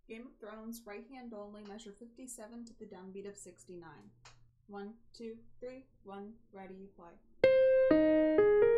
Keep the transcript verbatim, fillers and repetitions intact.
Game of Thrones, right hand only, measure fifty-seven to the downbeat of sixty-nine. One, two, three, one, ready, play.